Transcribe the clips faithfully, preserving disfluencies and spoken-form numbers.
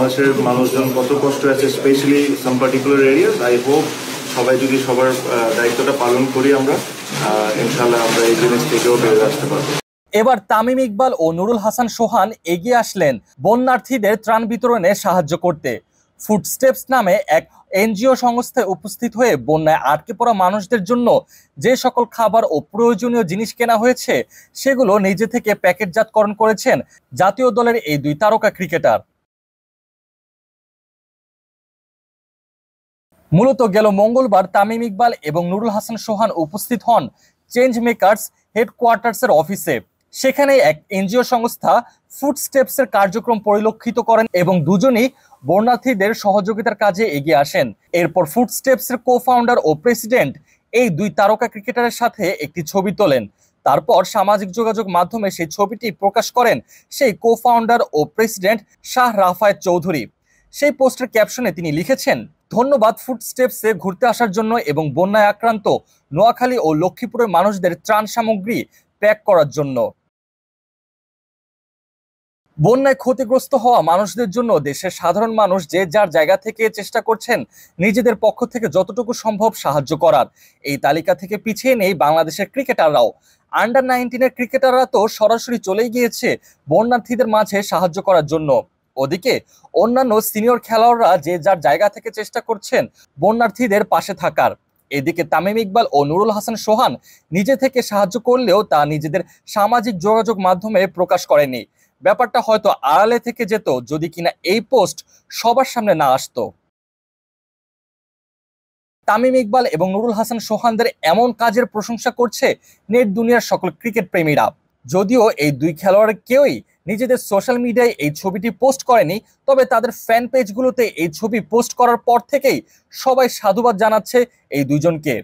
বাংলাদেশের মানুষজন কত কষ্ট আছে, specially some particular areas. I hope সবাই যদি সবার দায়িত্বটা পালন করি আমরা, ইনশাল্লাহ আমরা এই জিনিস থেকেও বেরিয়ে আসতে পারবো। এবার তামিম ইকবাল ও নুরুল হাসান সোহান এগিয়ে আসলেন বন্যার্থীদের ত্রাণ বিতরণে সাহায্য করতে। ফুটস্টেপস নামে এক এনজিও সংস্থায় উপস্থিত হয়ে বন্যায় আটকে পড়া মানুষদের জন্য যে সকল খাবার ও প্রয়োজনীয় জিনিস কেনা হয়েছে সেগুলো নিজে থেকে প্যাকেটজাতকরণ করেছেন জাতীয় দলের এই দুই তারকা ক্রিকেটার। মূলত গেল মঙ্গলবার তামিম ইকবাল এবং নুরুল হাসান সোহান উপস্থিত হন চেঞ্জ মেকার্স হেডকোয়ার্টার্সের অফিসে। সেখানে এক এনজিও সংস্থা ফুটস্টেপসের কার্যক্রম পরিলক্ষিত করেন এবং দুজনই বন্যার্থীদের সহযোগিতার কাজে এগিয়ে আসেন। এরপর ফুটস্টেপসের কো ফাউন্ডার ও প্রেসিডেন্ট এই দুই তারকা ক্রিকেটারের সাথে একটি ছবি তোলেন। তারপর সামাজিক যোগাযোগ মাধ্যমে সেই ছবিটি প্রকাশ করেন সেই কো ফাউন্ডার ও প্রেসিডেন্ট শাহ রাফায়েত চৌধুরী। সেই পোস্টের ক্যাপশনে তিনি লিখেছেন, ধন্যবাদ ফুটস্টেপসে ঘুরতে আসার জন্য এবং বন্যায় আক্রান্ত নোয়াখালী ও লক্ষ্মীপুরের মানুষদের ত্রাণ সামগ্রী প্যাক করার জন্য। বন্যায় ক্ষতিগ্রস্ত হওয়া মানুষদের জন্য দেশের সাধারণ মানুষ যে যার জায়গা থেকে চেষ্টা করছেন নিজেদের পক্ষ থেকে যতটুকু সম্ভব সাহায্য করার। এই তালিকা থেকে পিছিয়ে নেই বাংলাদেশের ক্রিকেটাররাও। আন্ডার নাইনটিনের ক্রিকেটাররা তো সরাসরি চলেই গিয়েছে বন্যার্থীদের মাঝে সাহায্য করার জন্য। ওদিকে অন্যান্য সিনিয়র খেলোয়াড়রা যে যার জায়গা থেকে চেষ্টা করছেন বন্যার্থীদের পাশে থাকার। এদিকে তামিম ইকবাল ও নুরুল হাসান সোহান নিজে থেকে সাহায্য করলেও তা নিজেদের সামাজিক যোগাযোগ মাধ্যমে প্রকাশ করেনি। ব্যাপারটা হয়তো আড়ালে থেকে যেত যদি কিনা এই পোস্ট সবার সামনে না আসতো। তামিম ইকবাল এবং নুরুল হাসান সোহানদের এমন কাজের প্রশংসা করছে নেট দুনিয়ার সকল ক্রিকেট প্রেমীরা। যদিও এই দুই খেলোয়াড়ের কেউই নিজেদের সোশ্যাল মিডিয়ায় এই ছবিটি পোস্ট করেনি, তবে তাদের ফ্যান পেজগুলোতে এই ছবি পোস্ট করার পর থেকেই সবাই সাধুবাদ জানাচ্ছে এই দুজনকে।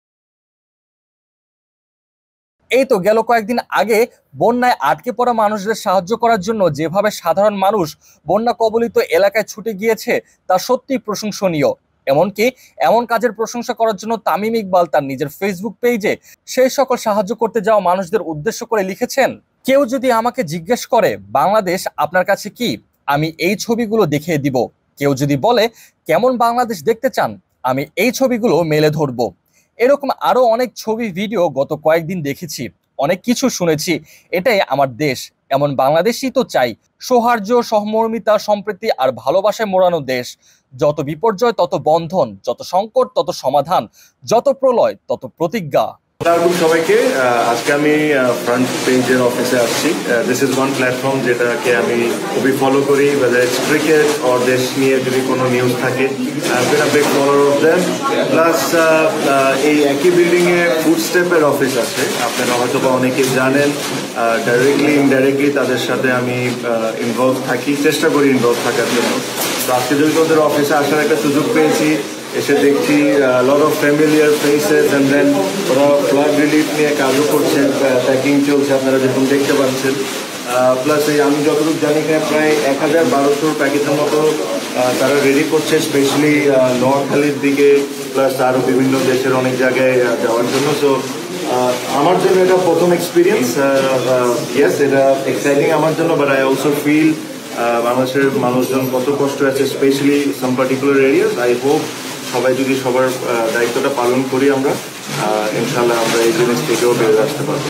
এই তো গেল কয়েকদিন আগে বন্যায় আটকে পড়া মানুষদের সাহায্য করার জন্য যেভাবে সাধারণ মানুষ বন্যা কবলিত এলাকায় ছুটে গিয়েছে তা সত্যি প্রশংসনীয়। এমনকি এমন কাজের প্রশংসা করার জন্য তামিম ইকবাল তার নিজের ফেসবুক পেজে সেই সকল সাহায্য করতে যাওয়া মানুষদের উদ্দেশ্য করে লিখেছেন, কেউ যদি আমাকে জিজ্ঞেস করে বাংলাদেশ আপনার কাছে কি, আমি এই ছবিগুলো দেখিয়ে দিব। কেউ যদি বলে কেমন বাংলাদেশ দেখতে চান, আমি এই ছবিগুলো মেলে ধরবো। এরকম আরো অনেক ছবি ভিডিও গত কয়েকদিন দেখেছি, অনেক কিছু শুনেছি। এটাই আমার দেশ, এমন বাংলাদেশই তো চাই। সৌহার্দ্য, সহমর্মিতা, সম্প্রীতি আর ভালোবাসায় মোড়ানো দেশ। যত বিপর্যয় তত বন্ধন, যত সংকট তত সমাধান, যত প্রলয় তত প্রতিজ্ঞা। সবাইকে আজকে আমি ফ্রন্ট পেজের অফিসে আসছি। দিস ইজ ওয়ান প্ল্যাটফর্ম যেটাকে আমি খুবই ফলো করি, ওয়েদার ইটস ক্রিকেট অর দেশ নিয়ে যদি কোনো নিউজ থাকে, big follower of them. Plus এই একই বিল্ডিং এ ফুটস্টেপের অফিস আছে, আপনারা হয়তো বা অনেকে জানেন। ডাইরেক্টলি ইনডাইরেক্টলি তাদের সাথে আমি ইনভলভ থাকি, চেষ্টা করি ইনভলভ থাকার জন্য। তো আজকে যদি ওদের অফিসে আসার একটা সুযোগ পেয়েছি, এসে দেখছি lot of familiar faces and then ওরা ফ্লাড রিলিফ নিয়ে কাজও করছেন, প্যাকিং চলছে আপনারা যেরকম দেখতে পাচ্ছেন। প্লাস এই আমি যতটুকু জানি প্রায় এক হাজার বারোশোর প্যাকেজের মতো তারা রেডি করছে, স্পেশালি নোয়াখালীর দিকে, প্লাস আরও বিভিন্ন দেশের অনেক জায়গায় যাওয়ার জন্য। সো আমার জন্য এটা প্রথম এক্সপিরিয়েন্স। ইয়েস, এটা এক্সাইটিং আমার জন্য, বাট আই অলসো ফিল বাংলাদেশের মানুষজন কত কষ্ট আছে, specially some particular areas. I hope সবাই যদি সবার দায়িত্বটা পালন করি আমরা, ইনশাল্লাহ আমরা এই জিনিস থেকেও বেরিয়ে আসতে পারবো।